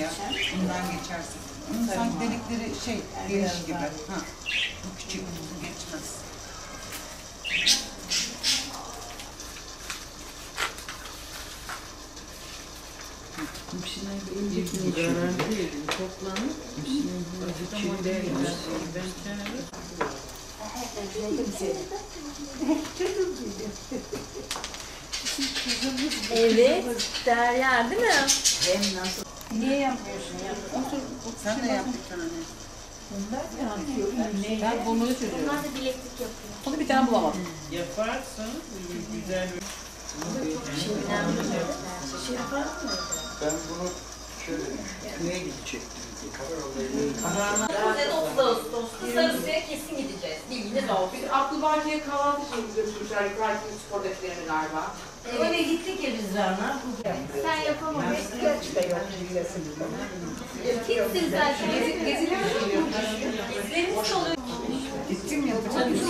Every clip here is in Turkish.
ya. Bundan geçersin. Bunun sanki delikleri geniş gibi. Ha. Bu küçük, bu geçmez. Evet, Derya değil mi? Hem nasıl? Niye yapmıyorsun ya? Sen de yap bir tane. Ben bunu çözüyorum. Bunlar da bileklik yapıyor. Onu bir tane bulamadım. Yaparsan güzel bir... Ben bunu şöyle neye gidecektim? Kuzeyde 30 Ağustos'ta Sarısı'ya kesin gideceğiz. Bilginiz olsun. Abdülbaki'ye kahvaltı şeyini götürmüşler. Yukarıdaki spordakilerini galiba. Öyle gittik ya biz Rana. Sen yapamadın. Kimsin zaten? Geziler mi oluyor? Gezlerimiz oluyor. Gittim ya.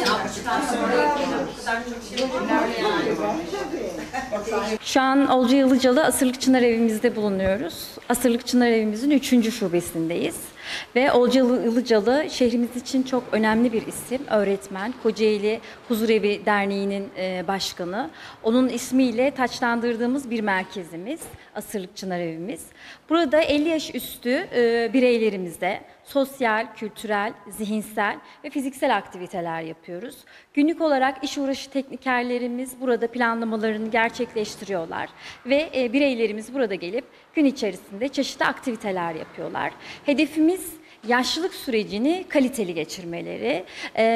Şu an Olca Ilıcalı Asırlık Çınar Evimizde bulunuyoruz. Asırlık Çınar Evimizin 3. şubesindeyiz. Ve Olca Ilıcalı şehrimiz için çok önemli bir isim, öğretmen. Kocaeli Huzurevi Derneği'nin başkanı. Onun ismiyle taçlandırdığımız bir merkezimiz, Asırlık Çınar Evimiz. Burada 50 yaş üstü bireylerimize sosyal, kültürel, zihinsel ve fiziksel aktiviteler yapıyoruz. Günlük olarak iş uğraşı teknikerlerimiz burada planlamalarını gerçekleştiriyorlar ve bireylerimiz burada gelip gün içerisinde çeşitli aktiviteler yapıyorlar. Hedefimiz yaşlılık sürecini kaliteli geçirmeleri,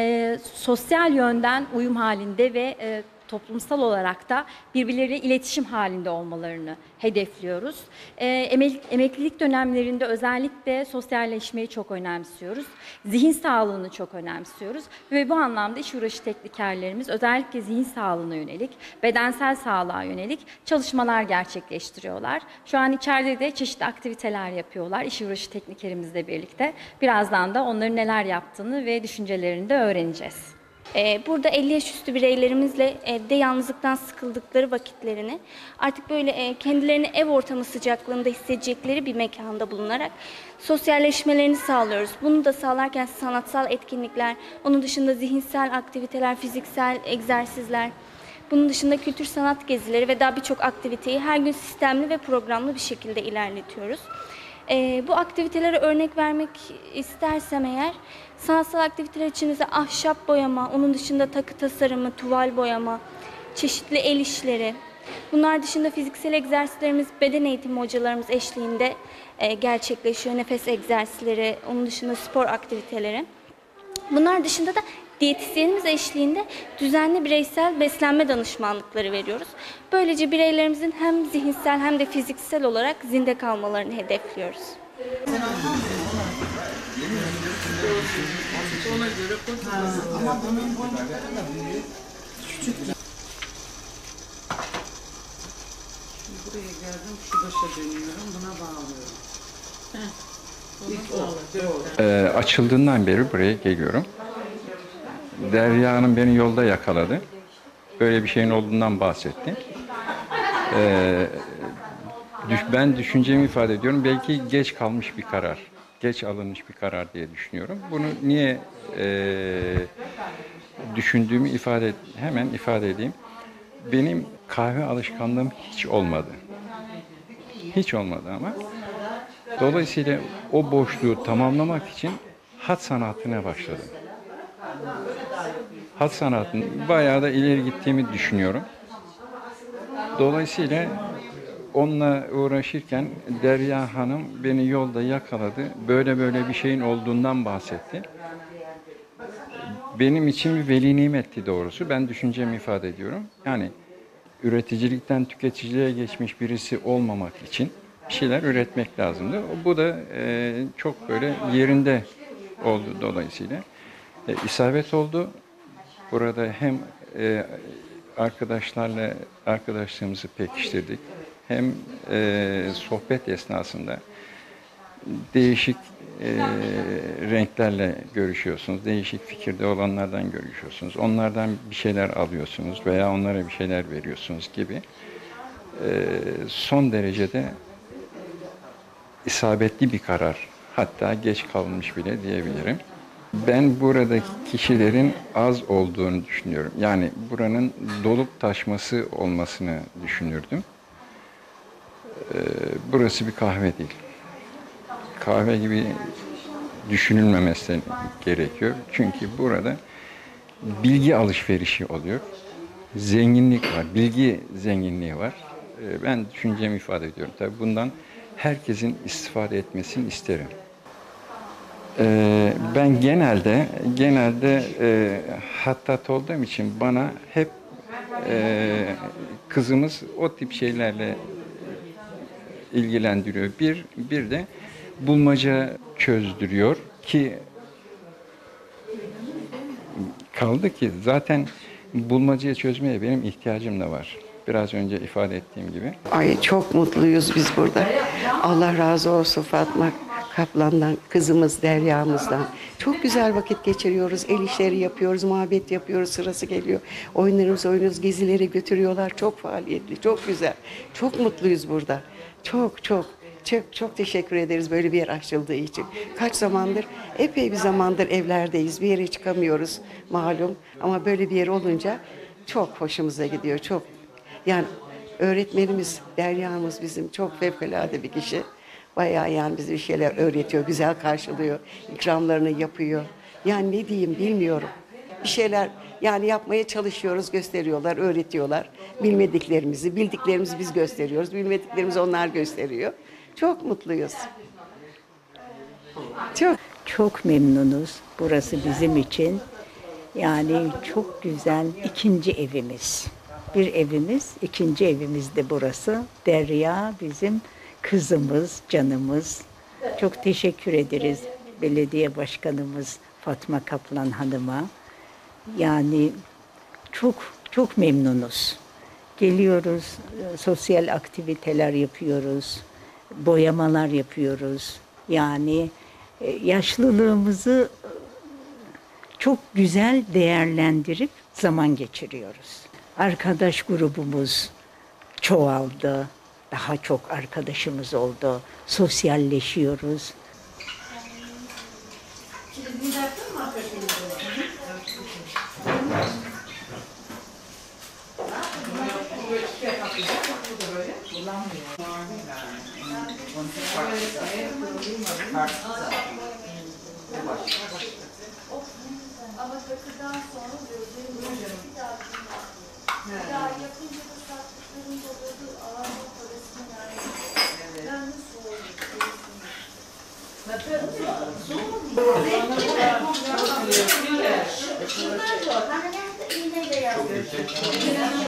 sosyal yönden uyum halinde ve toplumsal olarak da birbirleriyle iletişim halinde olmalarını hedefliyoruz. Emeklilik dönemlerinde özellikle sosyalleşmeyi çok önemsiyoruz. Zihin sağlığını çok önemsiyoruz. Ve bu anlamda iş uğraşı teknikerlerimiz özellikle zihin sağlığına yönelik, bedensel sağlığa yönelik çalışmalar gerçekleştiriyorlar. Şu an içeride de çeşitli aktiviteler yapıyorlar iş uğraşı teknikerimizle birlikte. Birazdan da onların neler yaptığını ve düşüncelerini de öğreneceğiz. Burada 50 yaş üstü bireylerimizle evde yalnızlıktan sıkıldıkları vakitlerini artık böyle kendilerini ev ortamı sıcaklığında hissedecekleri bir mekanda bulunarak sosyalleşmelerini sağlıyoruz. Bunu da sağlarken sanatsal etkinlikler, onun dışında zihinsel aktiviteler, fiziksel egzersizler, bunun dışında kültür sanat gezileri ve daha birçok aktiviteyi her gün sistemli ve programlı bir şekilde ilerletiyoruz. Bu aktivitelere örnek vermek istersem eğer, sanatsal aktiviteler içinde ahşap boyama, onun dışında takı tasarımı, tuval boyama, çeşitli el işleri. Bunlar dışında fiziksel egzersizlerimiz beden eğitimi hocalarımız eşliğinde gerçekleşiyor. Nefes egzersizleri, onun dışında spor aktiviteleri. Bunlar dışında da diyetisyenimiz eşliğinde düzenli bireysel beslenme danışmanlıkları veriyoruz. Böylece bireylerimizin hem zihinsel hem de fiziksel olarak zinde kalmalarını hedefliyoruz. Ama bunun boncukları da büyük. Küçük. Şimdi buraya geldim, şu başa dönüyorum, buna bağlıyorum. Açıldığından beri buraya geliyorum. Derya Hanım beni yolda yakaladı. Böyle bir şeyin olduğundan bahsetti. Ben düşüncemi ifade ediyorum. Belki geç kalmış bir karar. Geç alınmış bir karar diye düşünüyorum. Bunu niye düşündüğümü hemen ifade edeyim. Benim kahve alışkanlığım hiç olmadı. Hiç olmadı ama. Dolayısıyla o boşluğu tamamlamak için hat sanatına başladım. Hat sanatının bayağı da ileri gittiğimi düşünüyorum. Dolayısıyla onunla uğraşırken Derya Hanım beni yolda yakaladı. Böyle bir şeyin olduğundan bahsetti. Benim için bir veli nimetti doğrusu. Ben düşüncemi ifade ediyorum. Yani üreticilikten tüketiciliğe geçmiş birisi olmamak için bir şeyler üretmek lazımdı. Bu da çok böyle yerinde oldu dolayısıyla. İsabet oldu. Burada hem arkadaşlarla arkadaşlığımızı pekiştirdik. Hem sohbet esnasında değişik renklerle görüşüyorsunuz. Değişik fikirde olanlardan görüşüyorsunuz. Onlardan bir şeyler alıyorsunuz veya onlara bir şeyler veriyorsunuz gibi. Son derecede isabetli bir karar. Hatta geç kalmış bile diyebilirim. Ben buradaki kişilerin az olduğunu düşünüyorum. Yani buranın dolup taşması olmasını düşünürdüm. Burası bir kahve değil. Kahve gibi düşünülmemesi gerekiyor. Çünkü burada bilgi alışverişi oluyor. Zenginlik var, bilgi zenginliği var. Ben düşüncemi ifade ediyorum. Tabii bundan herkesin istifade etmesini isterim. Ben genelde hattat olduğum için bana hep kızımız o tip şeylerle ilgilendiriyor. Bir de bulmaca çözdürüyor ki kaldı ki zaten bulmacayı çözmeye benim ihtiyacım da var. Biraz önce ifade ettiğim gibi. Ay çok mutluyuz biz burada. Allah razı olsun Fatma Kaplan'dan, kızımız Derya'mızdan. Çok güzel vakit geçiriyoruz. El işleri yapıyoruz, muhabbet yapıyoruz. Sırası geliyor. Oynuyoruz, gezilere götürüyorlar. Çok faaliyetli, çok güzel. Çok mutluyuz burada. Çok teşekkür ederiz böyle bir yer açıldığı için. Kaç zamandır, epey bir zamandır evlerdeyiz. Bir yere çıkamıyoruz malum. Ama böyle bir yer olunca çok hoşumuza gidiyor. Çok. Yani öğretmenimiz, Derya'mız bizim çok fevkalade bir kişi. Bayağı yani bize bir şeyler öğretiyor, güzel karşılıyor, ikramlarını yapıyor. Yani ne diyeyim bilmiyorum. Bir şeyler yani yapmaya çalışıyoruz, gösteriyorlar, öğretiyorlar. Bildiklerimizi biz gösteriyoruz, bilmediklerimizi onlar gösteriyor. Çok mutluyuz. Çok memnunuz. Burası bizim için yani çok güzel ikinci evimiz. Bir evimiz, ikinci evimiz de burası. Derya bizim kızımız, canımız. Çok teşekkür ederiz belediye başkanımız Fatma Kaplan Hanım'a. Yani çok memnunuz. Geliyoruz, sosyal aktiviteler yapıyoruz, boyamalar yapıyoruz. Yani yaşlılığımızı çok güzel değerlendirip zaman geçiriyoruz. Arkadaş grubumuz çoğaldı. Daha çok arkadaşımız oldu. Sosyalleşiyoruz. Ama takıdan sonra ya yapınca da sattıklarım doladı, ağır parasını verdim. Ben nasıl oldu? Soğuk.